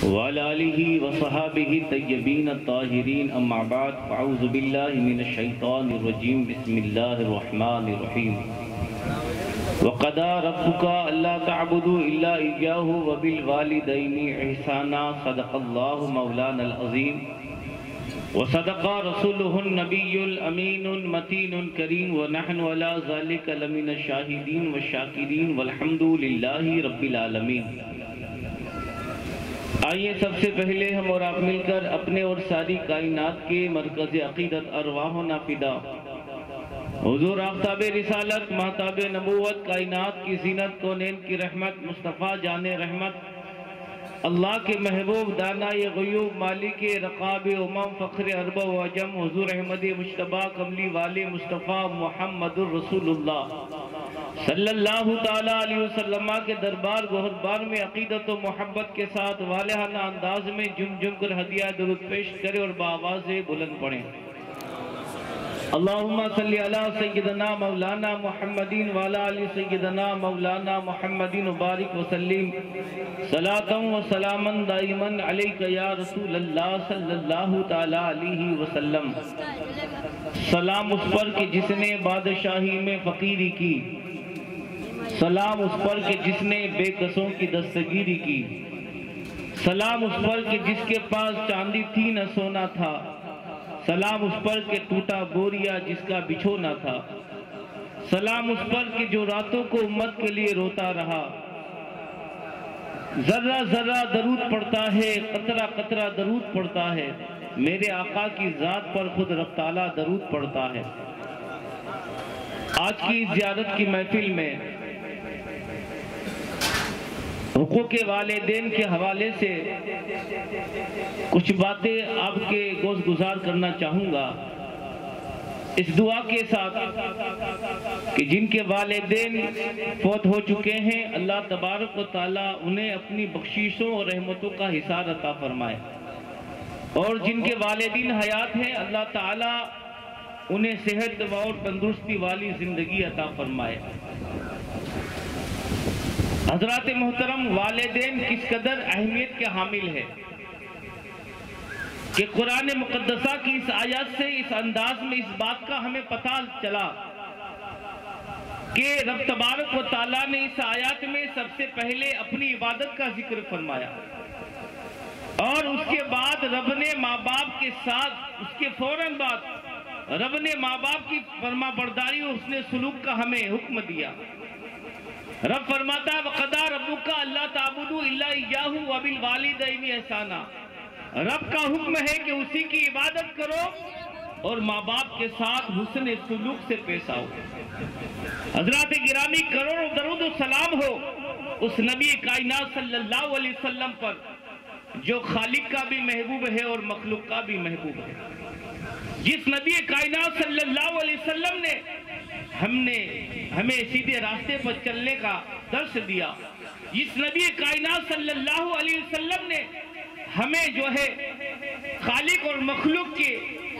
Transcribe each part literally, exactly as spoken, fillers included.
وعلى آله وصحابه الطيبين الطاهرين أما بعد فأعوذ بالله من الشيطان الرجيم بسم الله الرحمن الرحيم وقضى ربك ألا تعبدوا إلا إياه وبالوالدين إحسانا صدق الله مولانا العظيم وصدق رسوله النبي الأمين المتين الكريم ونحن على ذلك لمن الشاهدين والشاكرين والحمد لله رب العالمين۔ آئیے سب سے پہلے ہم اور آپ مل کر اپنے اور ساری کائنات کے مرکز عقیدت ارواحنا فدا حضور آفتاب رسالت مہتاب نبوت کائنات کی زینت کونین کی رحمت مصطفیٰ جان رحمت اللہ کے محبوب دانائے غیوب مالک رقاب امم فخر عرب و عجم حضور احمد مجتبیٰ کملی والے مصطفیٰ محمد الرسول اللہ صلی اللہ تعالیٰ علیہ وسلم کے دربار گہربار میں عقیدت و محبت کے ساتھ والہانہ انداز میں جم جم کر ہدیہ درود پیش کرے اور بآواز بلند پڑھیں۔ اللہم صلی علی سیدنا مولانا محمدین وعلی آل سیدنا مولانا محمدین وبارک وسلم صلاۃ و سلاما دائما علیک یا رسول اللہ صلی اللہ تعالیٰ علیہ وسلم۔ سلام اس پر کہ جس نے بادشاہی میں فقیری کی، سلام اس پر کہ جس نے بے کسوں کی دستگیری کی، سلام اس پر کہ جس کے پاس چاندی تھی نہ سونا تھا، سلام اس پر کہ ٹوٹا بوریا جس کا بچھونا تھا، سلام اس پر کہ جو راتوں کو امت کے لیے روتا رہا، ذرہ ذرہ درود پڑتا ہے، قطرہ قطرہ درود پڑتا ہے، میرے آقا کی ذات پر خود رب تعالیٰ درود پڑتا ہے۔ آج کی زیارت کی محفل میں حقوق والدین کے حوالے سے کچھ باتیں آپ کے گوش گزار کرنا چاہوں گا، اس دعا کے ساتھ کہ جن کے والدین فوت ہو چکے ہیں اللہ تبارک و تعالیٰ انہیں اپنی بخششوں اور رحمتوں کا حصار عطا فرمائے، اور جن کے والدین حیات ہیں اللہ تعالیٰ انہیں صحت اور تندرستی والی زندگی عطا فرمائے۔ حضرات محترم، والدین کس قدر اہمیت کے حامل ہے کہ قرآن مقدسہ کی اس آیات سے اس انداز میں اس بات کا ہمیں پتہ چلا کہ رب تبارک و تعالیٰ نے اس آیات میں سب سے پہلے اپنی عبادت کا ذکر فرمایا، اور اس کے بعد رب نے ماں باپ کے ساتھ اس کے فوراً بعد رب نے ماں باپ کی فرما برداری اور اس نے سلوک کا ہمیں حکم دیا۔ رب فرماتا ہے وَقَضَىٰ رَبُّكَ أَلَّا تَعْبُدُوا إِلَّا إِيَّاهُ وَبِالْوَالِدَيْنِ إِحْسَانًا۔ رب کا حکم ہے کہ اسی کی عبادت کرو اور ماں باپ کے ساتھ حسن سلوک سے پیش آؤ۔ حضرات گرامی، کروڑوں درود و سلام ہو اس نبی کائنات صلی اللہ علیہ وسلم پر جو خالق کا بھی محبوب ہے اور مخلوق کا بھی محبوب ہے، جس نبی کائنات صلی اللہ علیہ وسلم نے ہم نے ہمیں سیدھے راستے پر چلنے کا درس دیا، جس نبی کائنات صلی اللہ علیہ وسلم نے ہمیں جو ہے خالق اور مخلوق کے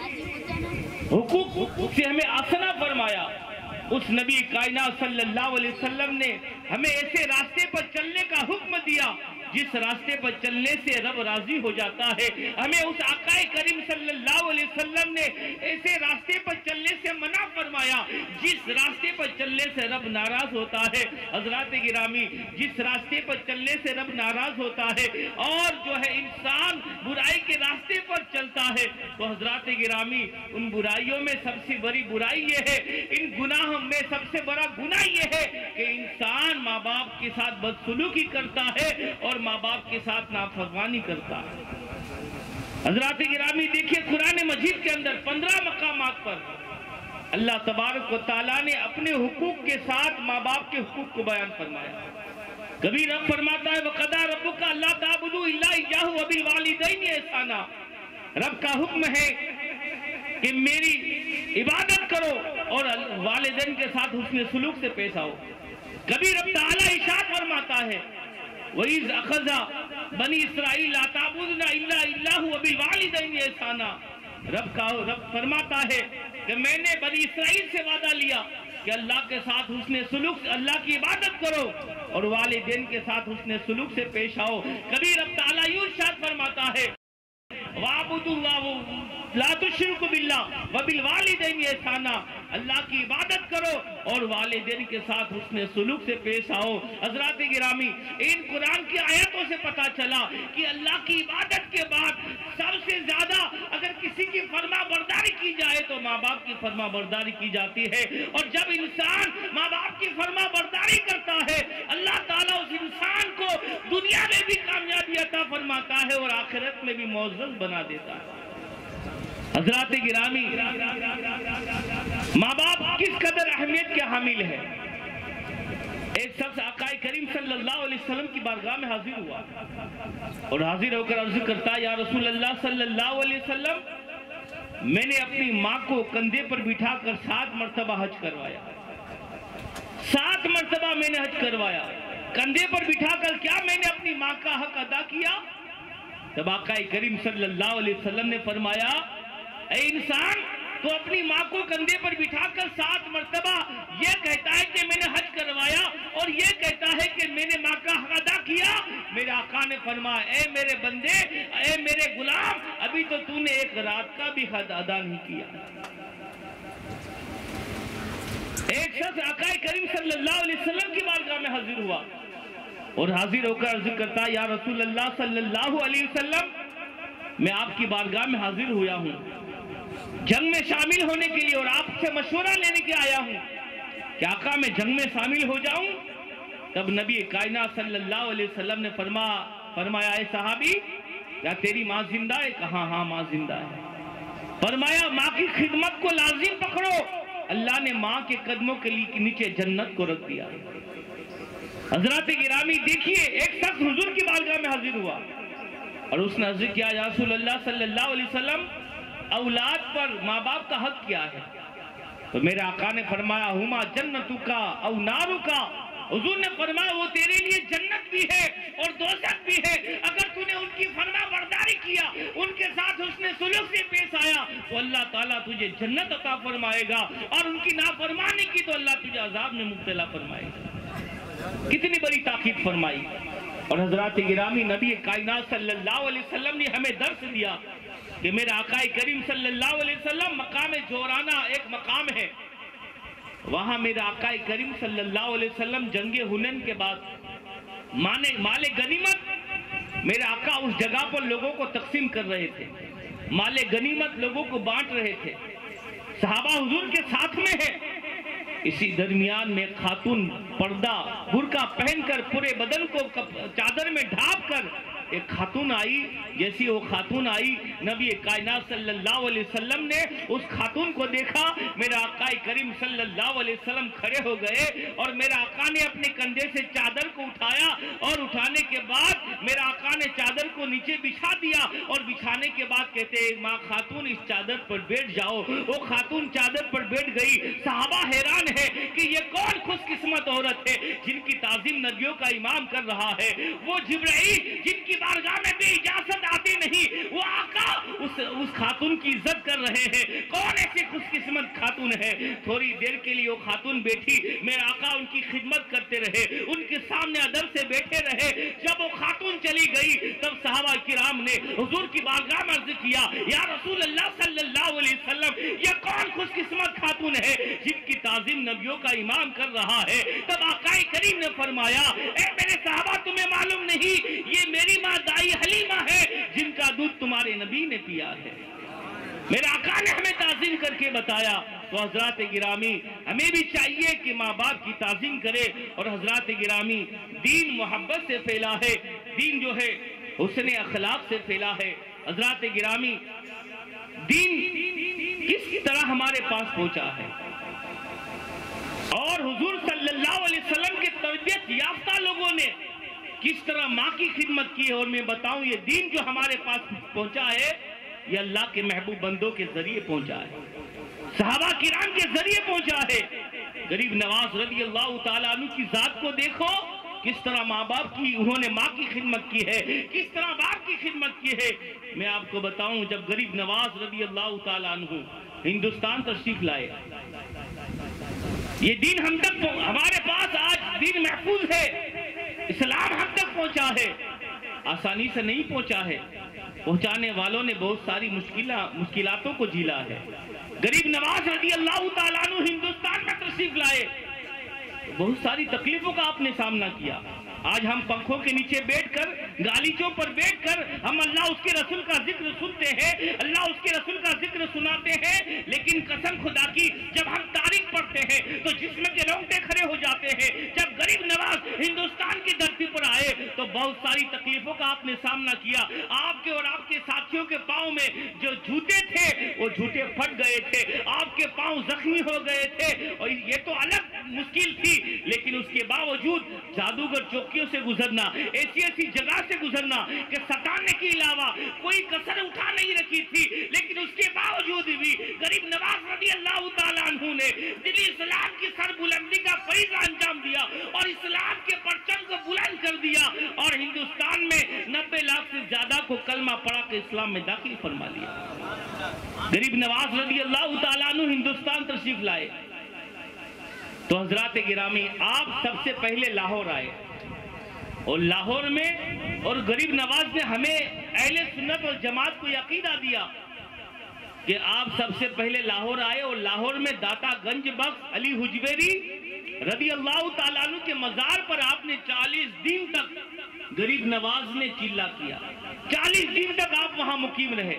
حقوق سے ہمیں آسنا فرمایا، اس نبی کائنات صلی اللہ علیہ وسلم نے ہمیں ایسے راستے پر چلنے کا حکم دیا جس راستے پر چلنے سے رب راضی ہو جاتا ہے۔ ہمیں اس آقا کریم صلی اللہ علیہ وسلم نے ایسے راستے پر چلنے سے منع فرمایا جس راستے پر چلنے سے رب ناراض ہوتا ہے۔ حضرات گرامی، جس راستے پر چلنے سے رب ناراض ہوتا ہے اور جو ہے انسان برائی کے راستے پر چلتا ہے، تو حضرات گرامی ان برائیوں میں سب سے بڑی برائی یہ ہے، ان گناہوں میں سب سے بڑا گناہ یہ ہے کہ انسان ماں باپ کے ساتھ بدسلوکی کرتا ہے اور ماں باپ کے ساتھ نافرمانی کرتا ہے۔ حضرات گرامی دیکھیے قرآن مجید کے اندر پندرہ مقامات پر اللہ تبارک و تعالیٰ نے اپنے حقوق کے ساتھ ماں باپ کے حقوق کو بیان فرمایا۔ کبھی رب فرماتا ہے وَقَضَىٰ رَبُّكَ أَلَّا تَعْبُدُوا إِلَّا إِيَّاهُ وَبِالْوَالِدَيْنِ إِحْسَانًا۔ رب کا حکم ہے کہ میری عبادت کرو اور والدین کے ساتھ حسن سلوک سے پیش آؤ۔ کبھی رب تعالیٰ ارشاد فرماتا ہے وَإِذْ أَخَذَ بَنِي إِسْرَائِيلَ لَا تَعْبُدُونَ إِلَّا إِلَّهُ وَبِالْوَالِدَيْنِ إِحْسَانًا۔ رب کا رب فرماتا ہے کہ میں نے بنی اسرائیل سے وعدہ لیا کہ اللہ کے ساتھ حسن سلوک، اللہ کی عبادت کرو اور والدین کے ساتھ حسن سلوک سے پیش آؤ۔ کبھی رب تعالیٰ یوں ارشاد فرماتا ہے وَعَبُدُوا اللَّهُ لَا تُشْرِكُوا بِاللَّهِ وَبِالْوَالِدَيْنِ احْسَانًا، اللہ کی عبادت کرو اور والدین کے ساتھ حسن سلوک سے پیش آؤ۔ حضرات گرامی، ان قرآن کی آیتوں سے پتا چلا کہ اللہ کی عبادت کے بعد سب سے زیادہ اگر کسی کی فرما برداری کی جائے تو ماں باپ کی فرما برداری کی جاتی ہے، اور جب انسان ماں باپ کی فرما برداری کرتا ہے اللہ تعالیٰ اس انسان کو دنیا میں بھی کامیابی عطا فرماتا ہے اور آخرت میں بھی معزز بنا دیتا ہے۔ حضرات گرامی، ماں باپ کس قدر اہمیت کے حامل ہے۔ ایک شخص آقا کریم صلی اللہ علیہ وسلم کی بارگاہ میں حاضر ہوا اور حاضر ہو کر عرض کرتا، یا رسول اللہ صلی اللہ علیہ وسلم، میں نے اپنی ماں کو کندھے پر بٹھا کر سات مرتبہ حج کروایا، سات مرتبہ میں نے حج کروایا، کندھے پر بٹھا کر کیا میں نے اپنی ماں کا حق ادا کیا؟ تب آقا کریم صلی اللہ علیہ وسلم نے فرمایا، اے انسان، تو اپنی ماں کو کندھے پر بٹھا کر سات مرتبہ یہ کہتا ہے کہ میں نے حج کروایا اور یہ کہتا ہے کہ میں نے ماں کا حق ادا کیا۔ میرے آقا نے فرمایا، اے میرے بندے، اے میرے غلام، ابھی تو تو نے ایک رات کا بھی حد ادا نہیں کیا۔ ایک شخص آقا کریم صلی اللہ علیہ وسلم کی بارگاہ میں حاضر ہوا اور حاضر ہو کر عرض کرتا، یا رسول اللہ صلی اللہ علیہ وسلم، میں آپ کی بارگاہ میں حاضر ہوا ہوں جنگ میں شامل ہونے کے لیے اور آپ سے مشورہ لینے کے آیا ہوں کہ آقا میں جنگ میں شامل ہو جاؤں؟ تب نبی کائنات صلی اللہ علیہ وسلم نے فرما فرمایا اے صحابی، کیا تیری ماں زندہ ہے؟ کہا ہاں ماں زندہ ہے۔ فرمایا ماں کی خدمت کو لازم پکڑو، اللہ نے ماں کے قدموں کے نیچے جنت کو رکھ دیا۔ حضرات گرامی دیکھیے، ایک شخص حضور کی بارگاہ میں حاضر ہوا اور اس نے عرض کیا، یا رسول اللہ صلی اللہ علیہ وسلم، اولاد پر ماں باپ کا حق کیا ہے؟ تو میرے آقا نے فرمایا، ہما جنتکا او نارکا، حضور نے فرمایا وہ تیرے لیے جنت بھی ہے اور دوزخ بھی ہے، اگر تو نے ان کی فرما برداری کیا، ان کے ساتھ حسن سلوک سے پیش آیا تو اللہ تعالیٰ تجھے جنت عطا فرمائے گا، اور ان کی نافرمانی کی تو اللہ تجھے عذاب میں مبتلا فرمائے گا۔ کتنی بڑی تاکید فرمائی۔ اور حضرات گرامی، نبی کائنات صلی اللہ علیہ وسلم نے ہمیں درس دیا کہ میرے آقا کریم صلی اللہ علیہ وسلم، مقام جورانہ ایک مقام ہے، وہاں میرے آقا کریم صلی اللہ علیہ وسلم جنگ ہنین کے بعد مال غنیمت میرے آقا اس جگہ پر لوگوں کو تقسیم کر رہے تھے، مال غنیمت لوگوں کو بانٹ رہے تھے، صحابہ حضور کے ساتھ میں ہے۔ اسی درمیان میں خاتون پردہ برقع پہن کر پورے بدن کو چادر میں ڈھانپ کر ایک خاتون آئی۔ جیسی وہ خاتون آئی، نبی کائنات صلی اللہ علیہ وسلم نے اس خاتون کو دیکھا، میرے آقا کریم صلی اللہ علیہ وسلم کھڑے ہو گئے اور میرے آقا نے اپنے کندھے سے چادر کو اٹھایا، اور اٹھانے کے بعد میرے آقا نے چادر کو نیچے بچھا دیا، اور بچھانے کے بعد کہتے ہیں ماں خاتون اس چادر پر بیٹھ جاؤ۔ وہ خاتون چادر پر بیٹھ گئی۔ صحابہ حیران ہے کہ یہ کون خوش قسمت عورت ہے جن کی تعظیم نبیوں کا امام کر رہا ہے؟ وہ جبرائیل جن کی بارگاہ میں بھی اجازت آتی نہیں، وہ آقا اس, اس خاتون کی عزت کر رہے ہیں۔ کون ایسی خوش قسمت خاتون ہے؟ تھوڑی دیر کے لیے وہ خاتون بیٹھی، میرے آقا ان کی خدمت کرتے رہے، ان کے سامنے ادب سے بیٹھے رہے۔ جب وہ خاتون چلی گئی تب صحابہ کرام نے حضور کی بارگاہ میں عرض کیا، یا رسول اللہ صلی اللہ علیہ وسلم، یہ کون خوش قسمت خاتون ہے جن کی تعظیم نبیوں کا امام کر رہا ہے؟ تب آقا کریم نے فرمایا، اے میرے صحابہ، تمہیں معلوم نہیں یہ میری ماں دائی حلیمہ ہے جن کا دودھ تمہارے نبی نے پیا ہے۔ میرے آقا نے ہمیں تعظیم کر کے بتایا۔ تو حضرات گرامی، ہمیں بھی چاہیے کہ ماں باپ کی تعظیم کرے، اور حضرات گرامی، دین محبت سے پھیلا ہے، دین جو ہے حسن اخلاق سے پھیلا ہے۔ حضرات گرامی، دین کس طرح ہمارے پاس پہنچا ہے، اور حضور صلی اللہ علیہ وسلم کے تربیت یافتہ لوگوں نے کس طرح ماں کی خدمت کی ہے، اور میں بتاؤں یہ دین جو ہمارے پاس پہنچا ہے یہ اللہ کے محبوب بندوں کے ذریعے پہنچا ہے، صحابہ کرام کے ذریعے پہنچا ہے۔ غریب نواز رضی اللہ تعالیٰ عنہ کی ذات کو دیکھو، کس طرح ماں باپ کی انہوں نے ماں کی خدمت کی ہے، کس طرح باپ کی خدمت کی ہے۔ میں آپ کو بتاؤں، جب غریب نواز رضی اللہ تعالیٰ عنہ ہندوستان تشریف لائے، یہ دین ہم تک ہمارے پاس آج دین محفوظ ہے، اسلام ہم تک پہنچا ہے، آسانی سے نہیں پہنچا ہے، پہنچانے والوں نے بہت ساری مشکلاتوں کو جھیلا ہے۔ غریب نواز رضی اللہ تعالیٰ عنہ ہندوستان میں تشریف لائے، بہت ساری تکلیفوں کا آپ نے سامنا کیا۔ آج ہم پنکھوں کے نیچے بیٹھ کر، گالیچوں پر بیٹھ کر ہم اللہ اس کے رسول کا ذکر سنتے ہیں، اللہ اس کے رسول کا ذکر سناتے ہیں، لیکن قسم خدا کی جب ہم تاریخ پڑھتے ہیں تو جسم کے رونگٹے کھڑے ہو جاتے ہیں۔ جب غریب نواز ہندوستان کی دھرتی پر آئے تو بہت ساری تکلیفوں کا آپ نے سامنا کیا۔ آپ کے اور آپ کے ساتھیوں کے پاؤں میں جو جوتے تھے وہ جوتے پھٹ گئے تھے، آپ کے پاؤں زخمی ہو گئے تھے، اور یہ تو الگ مشکل تھی، لیکن اس کے باوجود جادوگر چوکیوں سے گزرنا، ایسی ایسی جگہ سے گزرنا کہ ستانے کے علاوہ کوئی کسر اٹھا نہیں رکھی تھی، لیکن اس کے باوجود بھی غریب نواز رضی اللہ تعالیٰ عنہ نے دل اسلام کی سر بلندی کا فریضہ انجام دیا اور اسلام کے پرچم کو بلند کر دیا، اور ہندوستان میں نبے لاکھ سے زیادہ کو کلمہ پڑھا کے اسلام میں داخل فرما لیا۔ غریب نواز رضی اللہ تعالیٰ عنہ ہندوستان تشریف لائے تو حضرات گرامی آپ سب سے پہلے لاہور آئے، اور لاہور میں اور غریب نواز نے ہمیں اہل سنت اور جماعت کو عقیدہ دیا کہ آپ سب سے پہلے لاہور آئے، اور لاہور میں داتا گنج بخش علی حجویری رضی اللہ تعالیٰ عنہ کے مزار پر آپ نے چالیس دن تک غریب نواز نے چلا کیا، چالیس دن تک آپ وہاں مقیم رہے۔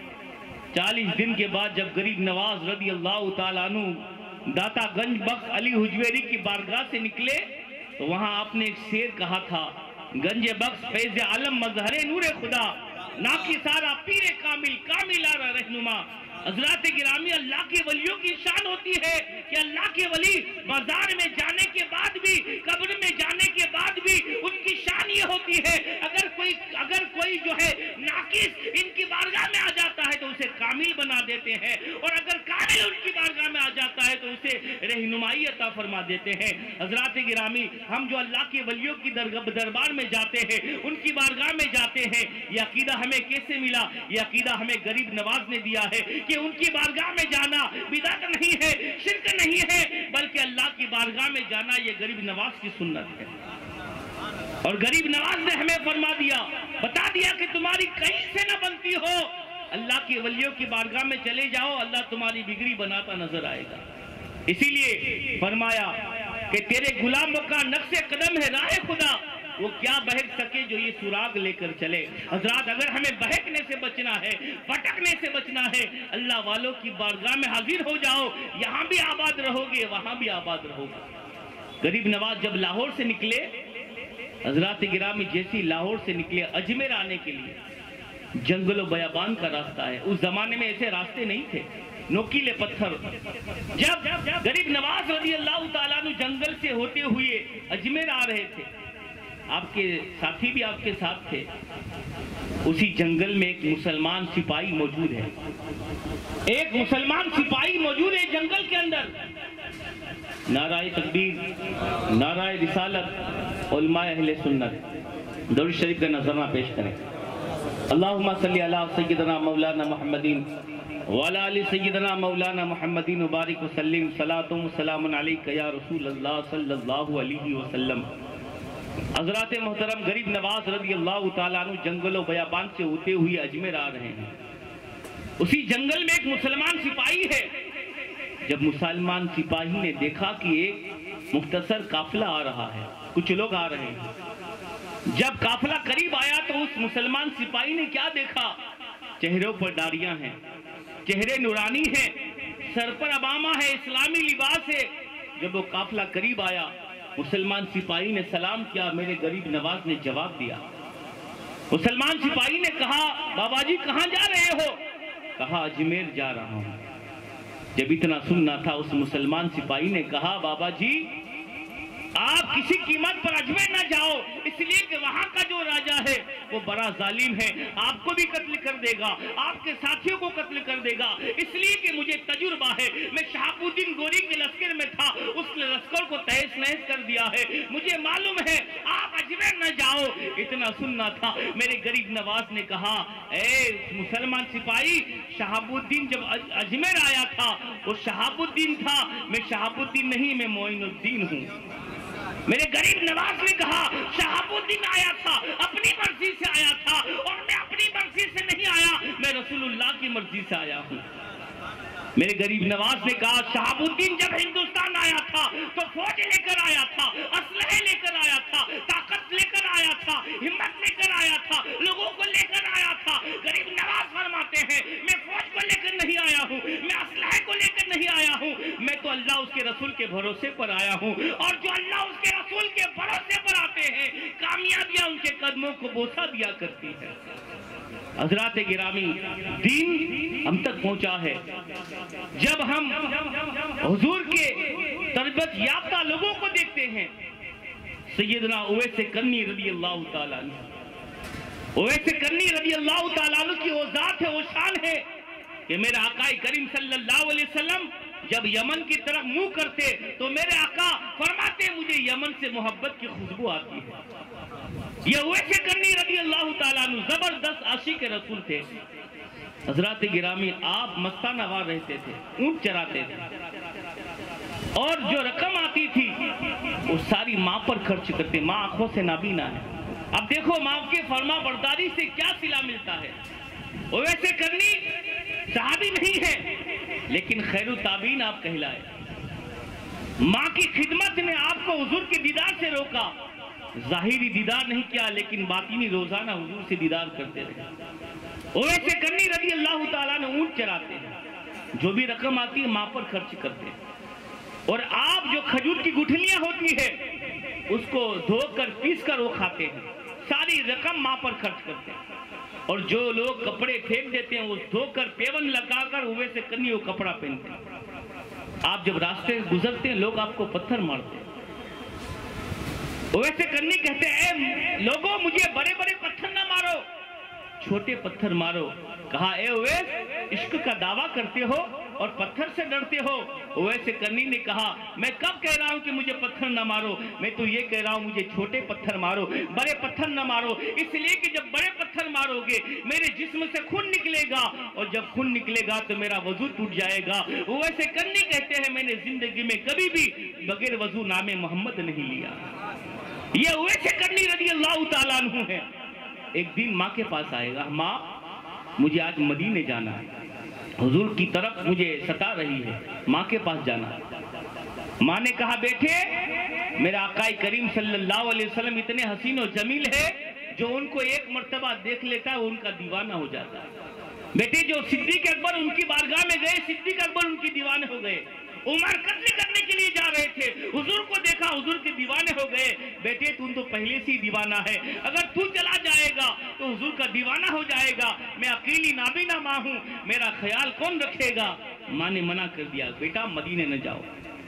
چالیس دن کے بعد جب غریب نواز رضی اللہ تعالیٰ عنہ داتا گنج بخش علی حجویری کی بارگاہ سے نکلے تو وہاں آپ نے ایک شعر کہا تھا، گنج بخش فیض عالم مظہر نور خدا، ناکی سارا پیر کامل کامل آرہ رہنما۔ حضرات گرامی اللہ کے ولیوں کی شان ہوتی ہے کہ اللہ کے ولی بازار میں جانے کے بعد بھی، قبر میں جانے کے بعد بھی ان کی شان یہ ہوتی ہے، اگر کوئی اگر کوئی جو ہے ناقص ان کی بارگاہ میں آ جاتا ہے تو اسے کامل بنا دیتے ہیں، اور اگر کامل ان کی بارگاہ میں آ جاتا ہے تو اسے رہنمائی عطا فرما دیتے ہیں۔ حضرات گرامی ہم جو اللہ کے ولیوں کی دربار میں جاتے ہیں، ان کی بارگاہ میں جاتے ہیں، یہ عقیدہ ہمیں کیسے ملا؟ یہ عقیدہ ہمیں غریب نواز نے دیا ہے کہ ان کی بارگاہ میں جانا بدعت نہیں ہے، شرک نہیں ہے، بلکہ اللہ کی بارگاہ میں جانا یہ غریب نواز کی سنت ہے۔ اور غریب نواز نے ہمیں فرما دیا، بتا دیا کہ تمہاری کہیں سے نہ بنتی ہو، اللہ کے ولیوں کی بارگاہ میں چلے جاؤ، اللہ تمہاری بگڑی بناتا نظر آئے گا۔ اسی لیے فرمایا کہ تیرے غلاموں کا نقش قدم ہے راہ خدا، وہ کیا بہک سکے جو یہ سراغ لے کر چلے۔ حضرات اگر ہمیں بہکنے سے بچنا ہے، پھٹکنے سے بچنا ہے، اللہ والوں کی بارگاہ میں حاضر ہو جاؤ، یہاں بھی آباد رہو گے، وہاں بھی آباد رہو گے۔ غریب نواز جب لاہور سے نکلے، حضرات گرامی جیسی لاہور سے نکلے اجمیر آنے کے لیے، جنگل و بیابان کا راستہ ہے، اس زمانے میں ایسے راستے نہیں تھے، نوکیلے پتھر۔ جب غریب نواز رضی اللہ تعالیٰ عنہ جنگل سے ہوتے ہوئے اجمیر آ رہے تھے، آپ کے ساتھی بھی آپ کے ساتھ تھے، اسی جنگل میں ایک مسلمان سپاہی موجود ہے، ایک مسلمان سپاہی موجود ہے جنگل کے اندر۔ نعرہ تکبیر، نعرہ رسالت، علماء اہل سنت درود شریف کا نذرانہ پیش کریں۔ اللہم صلی علی سیدنا مولانا محمدین وعلی آل سیدنا مولانا محمدین وبارک وسلم، صلاۃ و سلام علیک یا رسول اللہ صلی اللہ علیہ وسلم۔ حضرات محترم غریب نواز رضی اللہ تعالیٰ عنہ جنگل و بیابان سے ہوتے ہوئے اجمیر آ رہے ہیں، اسی جنگل میں ایک مسلمان سپاہی ہے۔ جب مسلمان سپاہی نے دیکھا کہ ایک مختصر قافلہ آ رہا ہے، کچھ لوگ آ رہے ہیں، جب قافلہ قریب آیا تو اس مسلمان سپاہی نے کیا دیکھا؟ چہروں پر داڑیاں ہیں، چہرے نورانی ہیں، سر پر عبامہ ہے، اسلامی لباس ہے۔ جب وہ قافلہ قریب آیا، مسلمان سپاہی نے سلام کیا، میرے غریب نواز نے جواب دیا۔ مسلمان سپاہی نے کہا، بابا جی کہاں جا رہے ہو؟ کہا اجمیر جا رہا ہوں۔ جب اتنا سننا تھا، اس مسلمان سپاہی نے کہا، بابا جی آپ کسی قیمت پر اجمیر نہ جاؤ، اس لیے کہ وہاں کا جو راجہ ہے وہ بڑا ظالم ہے، آپ کو بھی قتل کر دے گا، آپ کے ساتھیوں کو قتل کر دے گا، اس لیے کہ مجھے تجربہ ہے، میں شہاب الدین گوری کے لشکر میں تھا، اس لشکر کو تہس نہس کر دیا ہے، مجھے معلوم ہے آپ اجمیر نہ جاؤ۔ اتنا سننا تھا، میرے غریب نواز نے کہا، اے مسلمان سپاہی، شہاب الدین جب اجمیر آیا تھا وہ شہاب الدین تھا، میں شہاب الدین نہیں، میں معین الدین ہوں۔ میرے غریب نواز نے کہا شہاب الدین آیا تھا اپنی مرضی سے آیا تھا اور میں اپنی مرضی سے نہیں آیا، میں رسول اللہ کی مرضی سے آیا ہوں۔ میرے غریب نواز نے کہا شہاب الدین جب ہندوستان آیا تھا تو فوج لے کر آیا تھا، اسلحے لے کر آیا تھا، طاقت لے کر آیا تھا، ہمت لے کر آیا تھا، لوگوں کو لے کر آیا تھا۔ غریب نواز فرماتے ہیں میں فوج کو لے کر نہیں آیا ہوں، میں اسلحے کو لے کر نہیں آیا ہوں، میں تو اللہ اس کے رسول کے بھروسے پر آیا ہوں، اور جو اللہ اس کے رسول کے بھروسے پر آتے ہیں کامیابیاں ان کے قدموں کو بوسہ دیا کرتی ہے۔ حضرات گرامی، دین ہم تک پہنچا ہے جب ہم حضور کے تربیت یافتہ لوگوں کو دیکھتے ہیں۔ سیدنا اویس کرنی رضی اللہ تعالیٰ عنہ، اویس کرنی رضی اللہ تعالیٰ عنہ کی وہ ذات ہے، وہ شان ہے کہ میرے آقا کریم صلی اللہ علیہ وسلم جب یمن کی طرف منہ کرتے تو میرے آقا فرماتے مجھے یمن سے محبت کی خوشبو آتی ہے۔ یہ اویس کرنی رضی اللہ تعالیٰ عنہ زبردست عاشق رسول تھے۔ حضرات گرامی، آپ مستانہ وار رہتے تھے، اونٹ چراتے تھے، اور جو رقم آتی تھی وہ ساری ماں پر خرچ کرتے۔ ماں آنکھوں سے نابینا ہے، اب دیکھو ماں کے فرما برداری سے کیا صلہ ملتا ہے۔ اویس کرنی صحابی نہیں ہے لیکن خیر التابعین آپ کہلائے۔ ماں کی خدمت نے آپ کو حضور کے دیدار سے روکا، ظاہری دیدار نہیں کیا لیکن باطنی روزانہ حضور سے دیدار کرتے رہے۔ اویس کرنی رضی اللہ تعالیٰ نے اونٹ چراتے ہیں، جو بھی رقم آتی ہے ماں پر خرچ کرتے ہیں، اور آپ جو کھجور کی گٹھلیاں ہوتی ہے اس کو دھو کر پیس کر وہ کھاتے ہیں، ساری رقم ماں پر خرچ کرتے ہیں، اور جو لوگ کپڑے پھینک دیتے ہیں وہ دھو کر پیون لگا کر اویس کرنی وہ کپڑا پہنتے ہیں۔ آپ جب راستے گزرتے ہیں لوگ آپ کو پتھر مارتے ہیں، اویس کرنی کہتے ہیں اے لوگوں مجھے بڑے بڑے پتھر نہ مارو، چھوٹے پتھر مارو۔ کہا اے اویس عشق کا دعویٰ کرتے ہو اور پتھر سے ڈرتے ہو؟ اویس کرنی نے کہا میں کب کہہ رہا ہوں کہ مجھے پتھر نہ مارو، میں تو یہ کہہ رہا ہوں مجھے چھوٹے پتھر مارو، بڑے پتھر نہ مارو، اس لیے کہ جب بڑے پتھر مارو گے میرے جسم سے خون نکلے گا، اور جب خون نکلے گا تو میرا وضو ٹوٹ جائے گا۔ اویس کرنی کہتے ہیں میں نے زندگی میں کبھی بھی بغیر وضو نام محمد نہیں لیا۔ یہ اویس کرنی رضی اللہ تعالیٰ عنہ ہے۔ ایک دن ماں کے پاس آئے گا، ماں مجھے آج مدینے جانا ہے، حضور کی طرف مجھے ستا رہی ہے، ماں کے پاس جانا ہے۔ ماں نے کہا بیٹے میرا آقا کریم صلی اللہ علیہ وسلم اتنے حسین و جمیل ہے جو ان کو ایک مرتبہ دیکھ لیتا ہے ان کا دیوانہ ہو جاتا ہے۔ بیٹے جو صدیق اکبر ان کی بارگاہ میں گئے، صدیق اکبر ان کی دیوانے ہو گئے، عمر قتل کرنے کے لیے جا رہے تھے، حضور کو دیکھا حضور کے دیوانے ہو گئے۔ بیٹے تم تو پہلے سے ہی دیوانہ ہے، اگر تو چلا جائے گا تو حضور کا دیوانہ ہو جائے گا، میں اکیلی نابینا ماں ہوں، میرا خیال کون رکھے گا؟ ماں نے منع کر دیا بیٹا مدینے نہ جاؤ،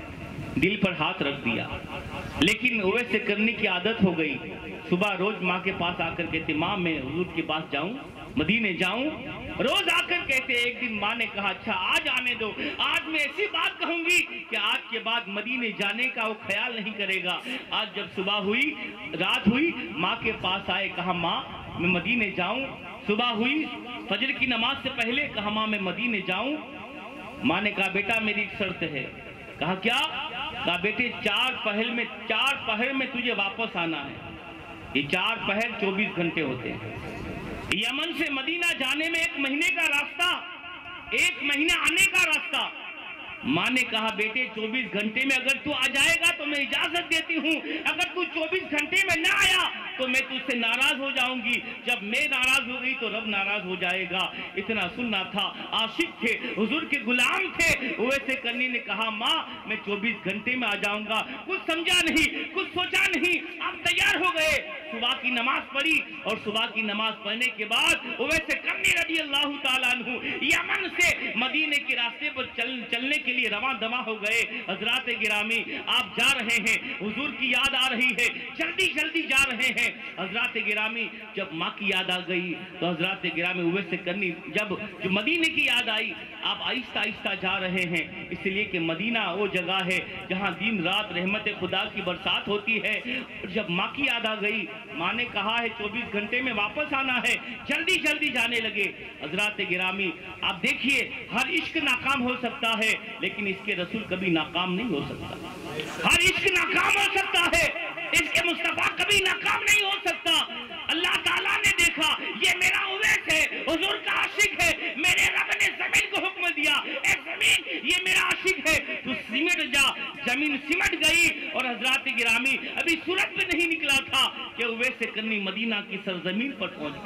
دل پر ہاتھ رکھ دیا۔ لیکن اویس کرنی کی عادت ہو گئی، صبح روز ماں کے پاس آ کر کہتے ماں میں حضور کے پاس جاؤں، مدینے جاؤں، روز آ کر کہتے۔ ایک دن ماں نے کہا اچھا آج آنے دو، آج میں ایسی بات کہوں گی کہ آج کے بعد مدینے جانے کا وہ خیال نہیں کرے گا۔ آج جب صبح ہوئی، رات ہوئی، ماں کے پاس آئے، کہا ماں میں مدینے جاؤں۔ صبح ہوئی، فجر کی نماز سے پہلے کہا ماں میں مدینے جاؤں۔ ماں نے کہا بیٹا میری ایک شرط ہے۔ کہا کیا؟ کہا بیٹے چار پہر میں چار پہر میں تجھے واپس آنا ہے۔ یہ چار پہر چوبیس گھنٹے ہوتے ہیں، یمن سے مدینہ جانے میں ایک مہینے کا راستہ، ایک مہینہ آنے کا راستہ۔ ماں نے کہا بیٹے چوبیس گھنٹے میں اگر تو آ جائے گا تو میں اجازت دیتی ہوں، اگر تو چوبیس گھنٹے میں نہ آیا تو میں تجھ سے ناراض ہو جاؤں گی، جب میں ناراض ہو گئی تو رب ناراض ہو جائے گا۔ اتنا سننا تھا، عاشق تھے، حضور کے غلام تھے۔ اویس کرنی نے کہا ماں میں چوبیس گھنٹے میں آ جاؤں گا۔ کچھ سمجھا نہیں، کچھ سوچا نہیں، آپ تیار ہو گئے، صبح کی نماز پڑھی، اور صبح کی نماز پڑھنے کے بعد اویس کرنی رضی اللہ تعالیٰ عنہ یمن سے مدینے کے راستے پر چل چلنے کے لیے رواں دواں ہو گئے۔ حضرات گرامی آپ جا رہے ہیں، حضور کی یاد آ رہی ہے، جلدی جلدی جا رہے ہیں۔ حضرات گرامی جب ماں کی یاد آ گئی تو حضرات گرامی اویس کرنی جب جو مدینے کی یاد آئی، آپ آہستہ آہستہ جا رہے ہیں، اس لیے کہ مدینہ وہ جگہ ہے جہاں دن رات رحمت خدا کی برسات ہوتی ہے۔ جب ماں کی یاد آ گئی، ماں نے کہا ہے چوبیس گھنٹے میں واپس آنا ہے، جلدی جلدی جانے لگے۔ حضرات گرامی آپ دیکھیے ہر عشق ناکام ہو سکتا ہے لیکن اس کے رسول کبھی ناکام نہیں ہو سکتا۔ ہر عشق ناکام ہو سکتا ہے مصطفیٰ کبھی ناکام نہیں ہو سکتا. اللہ تعالیٰ نے دیکھا یہ میرا اویس ہے, حضور کا عاشق ہے, میرے رب نے زمین کو حکم دیا اے زمین یہ میرا عاشق ہے تو سمٹ جا. زمین سمٹ گئی اور حضرات گرامی ابھی سورج پہ نہیں نکلا تھا کہ اویس کرنی مدینہ کی سرزمین پر پہنچ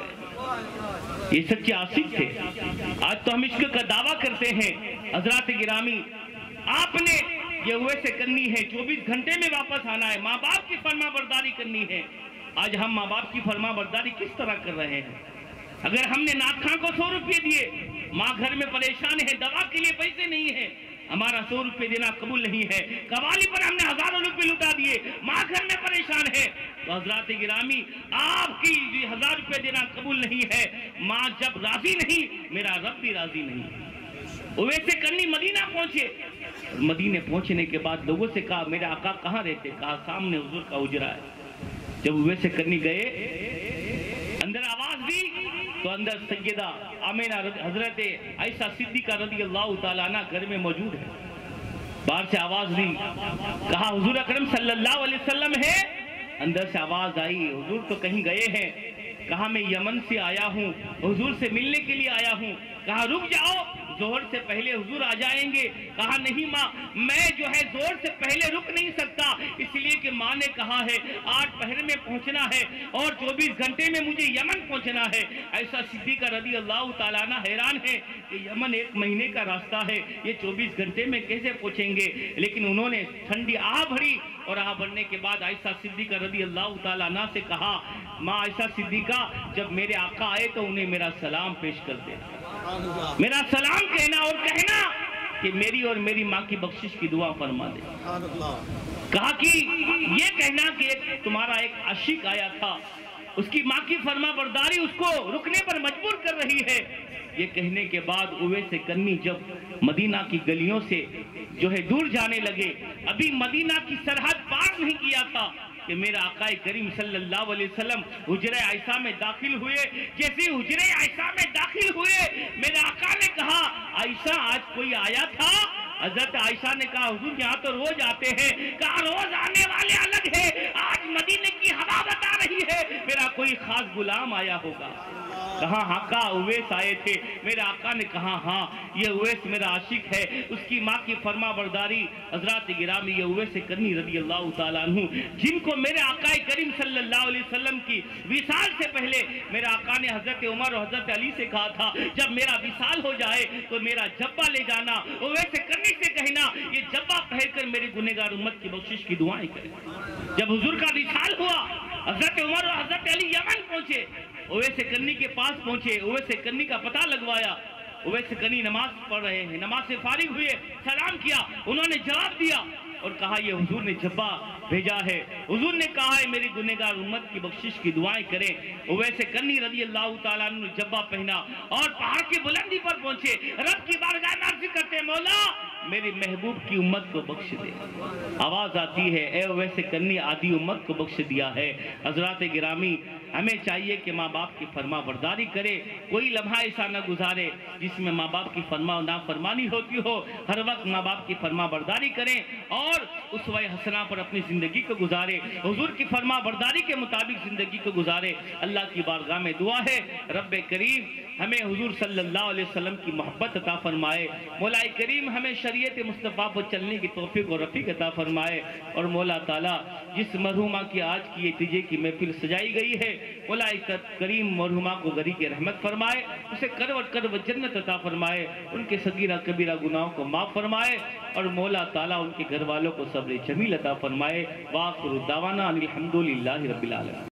گئے. یہ سچے عاشق تھے. آج تو ہم عشق کا دعویٰ کرتے ہیں. حضرات گرامی آپ نے یہ اویس کرنی ہے, چوبیس گھنٹے میں واپس آنا ہے, ماں باپ کی فرما برداری کرنی ہے. آج ہم ماں باپ کی فرما برداری کس طرح کر رہے ہیں؟ اگر ہم نے نات خاں کو سو روپے دیے, ماں گھر میں پریشان ہے, دوا کے لیے پیسے نہیں ہیں, ہمارا سو روپے دینا قبول نہیں ہے. قوالی پر ہم نے ہزاروں روپے لٹا دیے, ماں گھر میں پریشان ہے. تو حضرات گرامی آپ کی ہزار روپے دینا قبول نہیں ہے. ماں جب راضی نہیں, میرا رب بھی راضی نہیں. اویس کرنی مدینہ پہنچے. مدینہ پہنچنے کے بعد لوگوں سے کہا میرے آقا کہاں رہتے؟ کہا سامنے حضور کا حجرہ ہے. جب اویس کرنی گئے, اندر آواز دی تو اندر سیدہ آمینہ حضرت عائشہ صدیقہ رضی اللہ تعالیٰ عنہ گھر میں موجود ہے. باہر سے آواز دی, کہا حضور اکرم صلی اللہ علیہ وسلم ہے. اندر سے آواز آئی حضور تو کہیں گئے ہیں. کہا میں یمن سے آیا ہوں, حضور سے ملنے کے لیے آیا ہوں. کہا رک جاؤ, ظہر سے پہلے حضور آ جائیں گے. کہا نہیں ماں, میں جو ہے ظہر سے پہلے رک نہیں سکتا, اس لیے کہ ماں نے کہا ہے آٹھ پہر میں پہنچنا ہے اور چوبیس گھنٹے میں مجھے یمن پہنچنا ہے. ایسا صدیقہ رضی اللہ تعالیٰ عنہ حیران ہے کہ یمن ایک مہینے کا راستہ ہے, یہ چوبیس گھنٹے میں کیسے پہنچیں گے. لیکن انہوں نے ٹھنڈی آہ بھری اور آہ بھرنے کے بعد عائشہ صدیقہ رضی اللہ تعالیٰ عنہ سے کہا ماں عائشہ صدیقہ جب میرے آقا آئے تو انہیں میرا سلام پیش کر دے, میرا سلام کہنا اور کہنا کہ میری اور میری ماں کی بخشش کی دعا فرما دے. کہا کہ یہ کہنا کہ ایک تمہارا ایک عاشق آیا تھا, اس کی ماں کی فرما برداری اس کو رکنے پر مجبور کر رہی ہے. یہ کہنے کے بعد اویس کرنی جب مدینہ کی گلیوں سے جو ہے دور جانے لگے, ابھی مدینہ کی سرحد پار نہیں کیا تھا کہ میرا آقا کریم صلی اللہ علیہ وسلم حجرہ عائشہ میں داخل ہوئے. جیسے حجرہ عائشہ میں داخل ہوئے, میرے آقا نے کہا عائشہ آج کوئی آیا تھا؟ حضرت عائشہ نے کہا حضور یہاں تو روز آتے ہیں. کہا روز آنے والے الگ ہے, آج مدینے کی ہوا بتا رہی ہے میرا کوئی خاص غلام آیا ہوگا. کہا ہاں کا اویس آئے تھے. میرے آقا نے کہا ہاں یہ اویس میرا عاشق ہے, اس کی ماں کی فرما برداری. حضرات گرامی یہ اویس کرنی رضی اللہ تعالیٰ عنہ جن کو میرے آقا کریم صلی اللہ علیہ وسلم کی وصال سے پہلے میرے آقا نے حضرت عمر اور حضرت علی سے کہا تھا جب میرا وصال ہو جائے تو میرا جبہ لے جانا. اویس کرنی سے کہنا یہ جبہ پہن کر میری گنہگار امت کی بخشش کی دعائیں کرے. جب حضور کا وصال ہوا, حضرت عمر اور حضرت علی یمن پہنچے, اویس کرنی کے پاس پہنچے, اویس کرنی کا پتہ لگوایا. اویس کرنی نماز پڑھ رہے ہیں, نماز سے فارغ ہوئے, سلام کیا, انہوں نے جواب دیا اور کہا یہ حضور نے جبہ بھیجا ہے, حضور نے کہا ہے میری گنہگار امت کی بخشش کی دعائیں کریں. اویس کرنی رضی اللہ تعالیٰ عنہ نے جبہ پہنا اور پہاڑ کی بلندی پر پہنچے, رب کی بارگاہ میں عرض کرتے مولا میری محبوب کی امت کو بخش دے. آواز آتی ہے اے اویس کرنی آدھی امت کو بخش دیا ہے. حضرات گرامی ہمیں چاہیے کہ ماں باپ کی فرما برداری کرے, کوئی لمحہ ایسا نہ گزارے جس میں ماں باپ کی فرما نافرمانی ہوتی ہو. ہر وقت ماں باپ کی فرما برداری کریں اور اسوہ حسنہ پر اپنی زندگی کو گزارے, حضور کی فرما برداری کے مطابق زندگی کو گزارے. اللہ کی بارگاہ میں دعا ہے رب کریم ہمیں حضور صلی اللہ علیہ وسلم کی محبت عطا فرمائے. مولا کریم ہمیں شریعت مصطفیٰ پر چلنے کی توفیق اور رفیق عطا فرمائے. اور مولا تعالیٰ جس مرحومہ کی آج کی اتجے کی محفل سجائی گئی ہے, مولا کریم مرحومہ کو غریق رحمت فرمائے, اسے کروٹ کروٹ جنت عطا فرمائے, ان کے صغیرہ کبیرہ گناہوں کو معاف فرمائے اور مولا تعالیٰ ان کے گھر والوں کو صبر جمیل عطا فرمائے. وآخر دعوانا الحمدللہ رب العالمین.